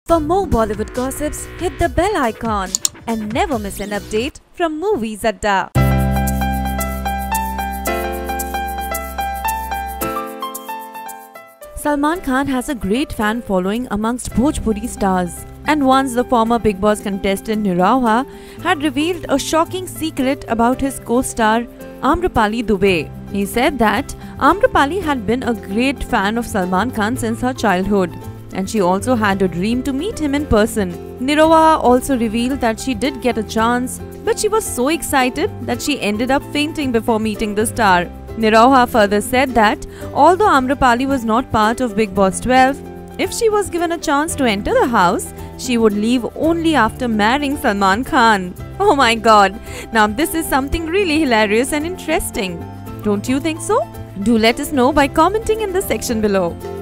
For more Bollywood gossips, hit the bell icon and never miss an update from Movies Adda. Salman Khan has a great fan following amongst Bhojpuri stars. And once the former Bigg Boss contestant Nirauha had revealed a shocking secret about his co-star Amrapali Dubey. He said that Amrapali had been a great fan of Salman Khan since her childhood, and she also had a dream to meet him in person. Nirauha also revealed that she did get a chance, but she was so excited that she ended up fainting before meeting the star. Nirauha further said that although Amrapali was not part of Bigg Boss 12, if she was given a chance to enter the house, she would leave only after marrying Salman Khan. Oh my god, now this is something really hilarious and interesting. Don't you think so? Do let us know by commenting in the section below.